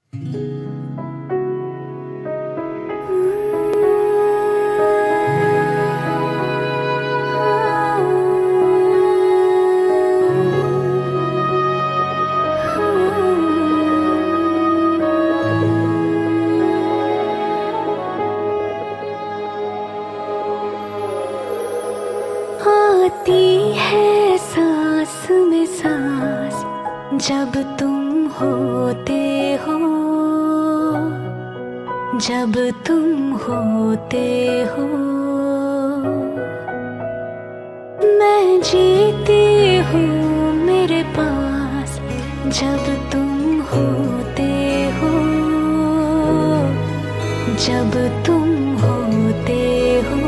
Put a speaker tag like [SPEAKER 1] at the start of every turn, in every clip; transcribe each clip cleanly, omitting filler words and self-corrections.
[SPEAKER 1] आती है सांस में सांस जब तुम होते हो, जब तुम होते हो। मैं जीती हूँ मेरे पास जब तुम होते हो, जब तुम होते हो।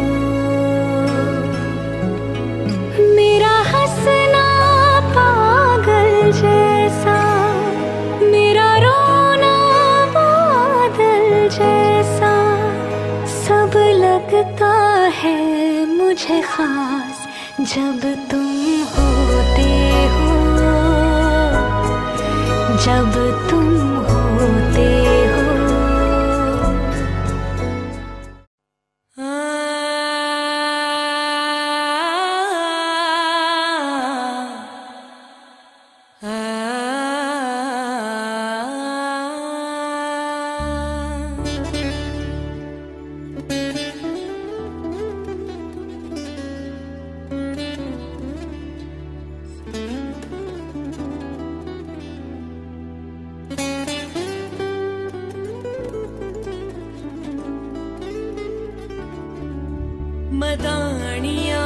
[SPEAKER 1] मेरा हंसना पागल जैसा, मेरा रोना बादल जैसा, सब लगता है मुझे खास जब तुम होते हो, जब तुम होते हो।
[SPEAKER 2] मदानिया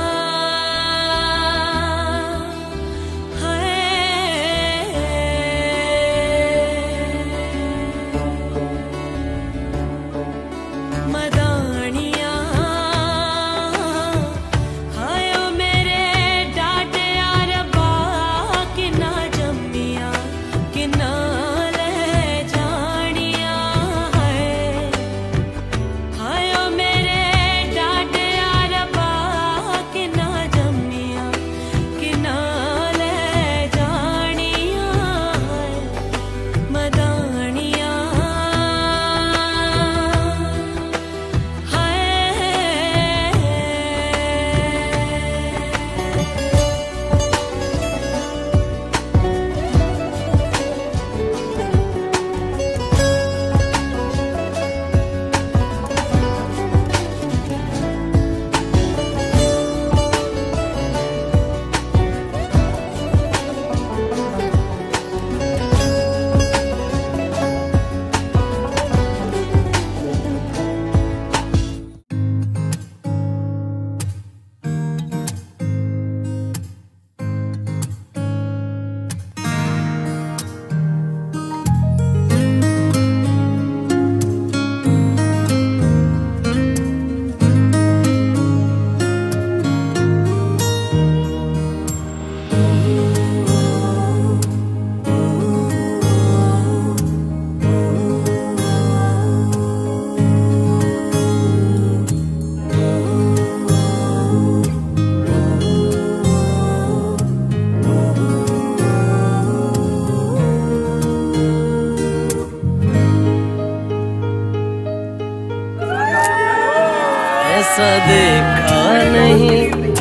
[SPEAKER 3] ऐसा देखा नहीं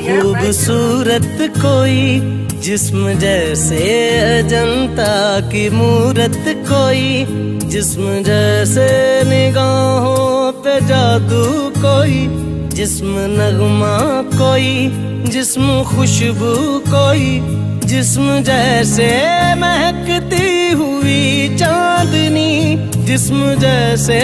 [SPEAKER 3] खूबसूरत कोई, जिस्म जैसे अजंता की मूरत कोई, जिस्म जैसे निगाहों पे जादू कोई, जिस्म नगमा कोई, जिस्म खुशबू कोई, जिस्म जैसे महकती हुई चांदनी, जिस्म जैसे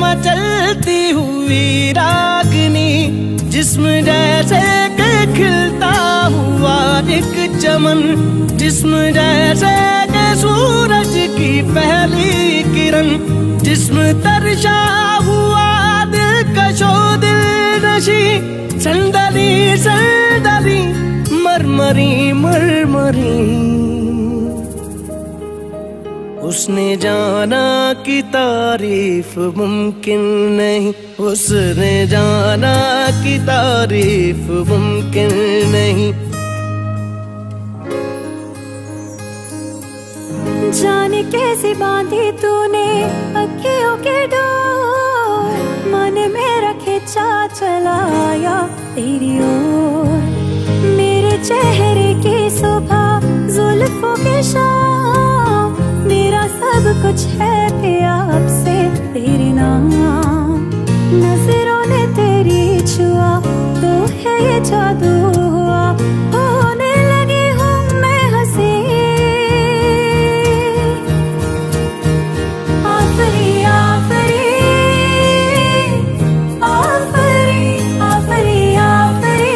[SPEAKER 3] मचलती हुई रागनी, जिस्म जैसे के खिलता हुआ एक चमन, जिस्म जैसे के सूरज की पहली किरण, जिस्म तरशा हुआ दिलकशो दिल नशी, संदली संदली मरमरी मरमरी। उसने जाना कि तारीफ मुमकिन नहीं, उसने जाना कि तारीफ मुमकिन नहीं।
[SPEAKER 1] जाने कैसे बांधी तूने तेरी ओर, मेरे चेहरे की सुबह, जुल्फों की शाम, मेरा सब कुछ है आपसे तेरे नाम। नजरों ने तेरी छुआ तो है ये जादू हुआ, होने लगी हूँ मैं हंसी। आफरी आफरी आफरी आफरी आफरी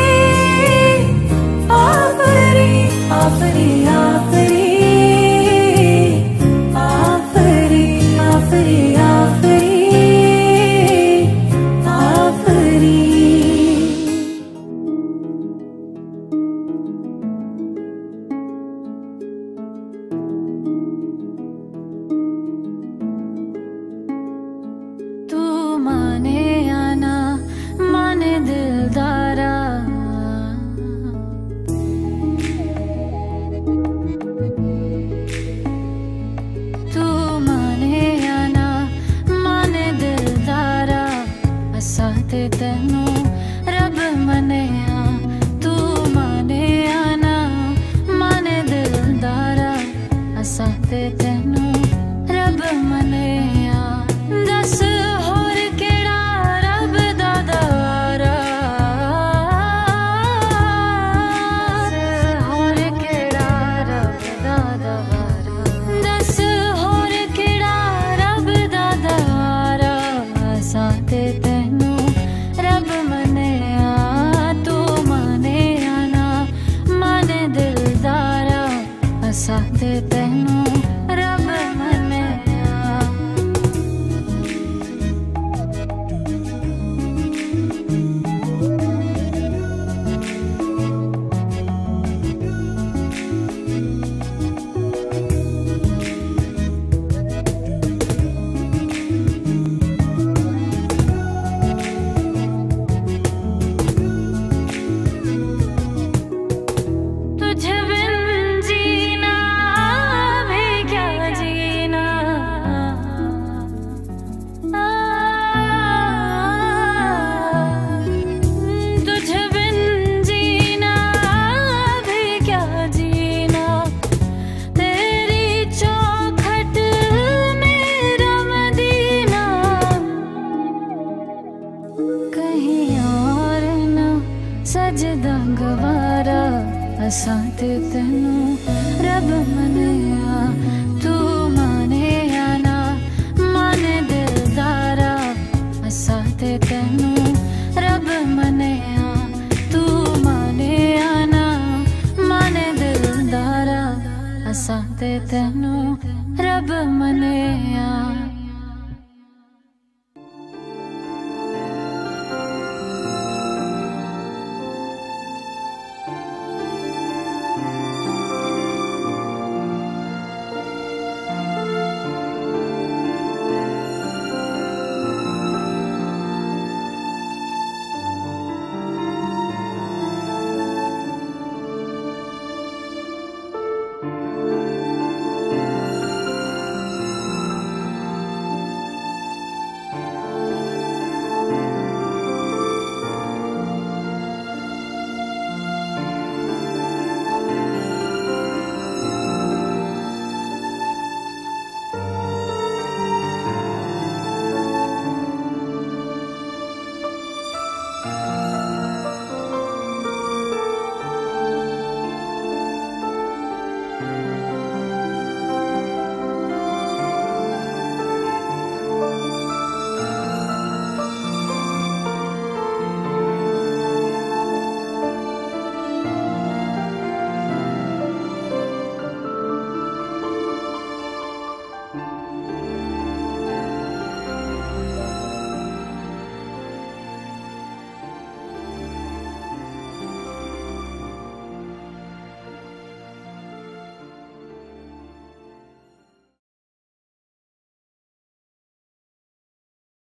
[SPEAKER 1] आफरी आफरी आफरी आफरी आफरी आफरी आफरी। तू माने या ना माने दिलदारा, तू माने या ना माने दिलदारा, असां ते तैनू रब मनेया। तू माने या ना माने दिलदारा, असां ते तैनू रब मनेया। दस होर केड़ा रब दा दवारा, होर केड़ा रब दा दवारा, दस होर केड़ा रब दा दवारा, असां ते तैनू रब मनेया। तू माने या ना माने दिलदारा, असां ते तैनू रब मनेया। तुझे बिन जीना भी क्या जीना, तुझे बिन जीना भी क्या जीना, तेरी चौखट मेरा मदीना, कहीं और ना सजदा गवारा, असां ते तैनू रब मनेया। तू माने या ना माने दिलदारा, असां ते तैनू रब मनेया। तू माने या ना माने दिलदारा, असां ते तैनू रब मनेया।